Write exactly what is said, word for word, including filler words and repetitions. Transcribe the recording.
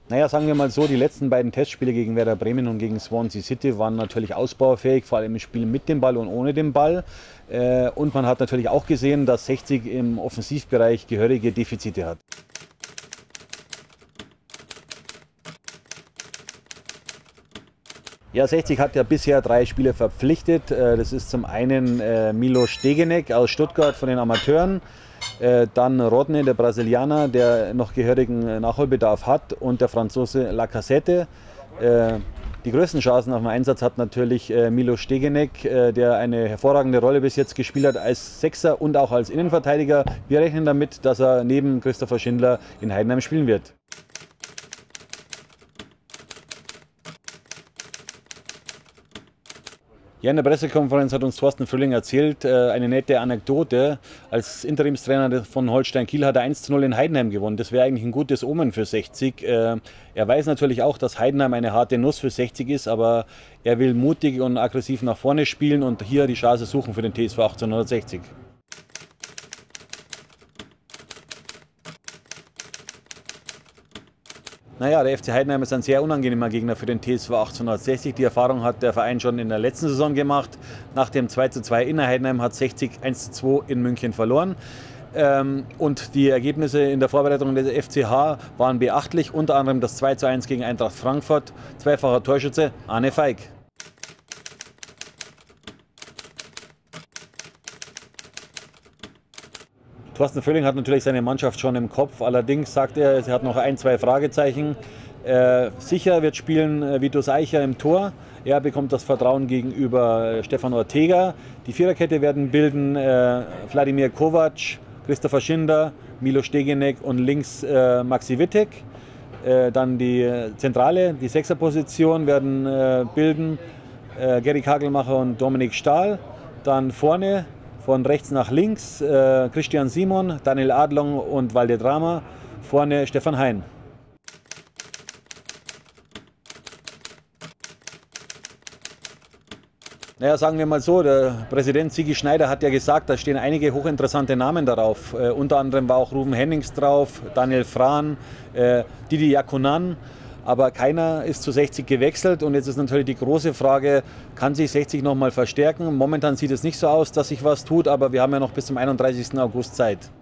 Naja, sagen wir mal so, die letzten beiden Testspiele gegen Werder Bremen und gegen Swansea City waren natürlich ausbaufähig, vor allem im Spiel mit dem Ball und ohne den Ball. Und man hat natürlich auch gesehen, dass sechzig im Offensivbereich gehörige Defizite hat. Ja, sechzig hat ja bisher drei Spieler verpflichtet. Das ist zum einen Milos Stegenek aus Stuttgart von den Amateuren, dann Rodney, der Brasilianer, der noch gehörigen Nachholbedarf hat, und der Franzose Lacazette. Die größten Chancen auf den Einsatz hat natürlich Milos Stegenek, der eine hervorragende Rolle bis jetzt gespielt hat als Sechser und auch als Innenverteidiger. Wir rechnen damit, dass er neben Christopher Schindler in Heidenheim spielen wird. Ja, in der Pressekonferenz hat uns Thorsten Fröhling erzählt, eine nette Anekdote. Als Interimstrainer von Holstein Kiel hat er eins zu null in Heidenheim gewonnen. Das wäre eigentlich ein gutes Omen für sechzig. Er weiß natürlich auch, dass Heidenheim eine harte Nuss für sechzig ist, aber er will mutig und aggressiv nach vorne spielen und hier die Chance suchen für den T S V achtzehnhundertsechzig. Naja, der F C Heidenheim ist ein sehr unangenehmer Gegner für den T S V achtzehnhundertsechzig. Die Erfahrung hat der Verein schon in der letzten Saison gemacht. Nach dem zwei zu zwei in Heidenheim hat sechzig eins zu zwei in München verloren. Und die Ergebnisse in der Vorbereitung des F C H waren beachtlich. Unter anderem das zwei zu eins gegen Eintracht Frankfurt. Zweifacher Torschütze Arne Feig. Thorsten Fröhling hat natürlich seine Mannschaft schon im Kopf, allerdings sagt er, er hat noch ein, zwei Fragezeichen. Äh, sicher wird spielen äh, Vitus Eicher im Tor. Er bekommt das Vertrauen gegenüber äh, Stefan Ortega. Die Viererkette werden bilden äh, Wladimir Kovac, Christopher Schindler, Milos Stegenek und links äh, Maxi Wittek. Äh, dann die Zentrale, die Sechserposition werden äh, bilden äh, Gary Kagelmacher und Dominik Stahl. Dann vorne von rechts nach links äh, Christian Simon, Daniel Adlong und Valdedrama. Vorne Stefan Hein. Naja, sagen wir mal so, der Präsident Sigi Schneider hat ja gesagt, da stehen einige hochinteressante Namen darauf. Äh, unter anderem war auch Ruven Hennings drauf, Daniel Frahn, äh, Didi Yakunan. Aber keiner ist zu sechzig gewechselt und jetzt ist natürlich die große Frage, kann sich sechzig noch mal verstärken? Momentan sieht es nicht so aus, dass sich was tut, aber wir haben ja noch bis zum einunddreißigsten August Zeit.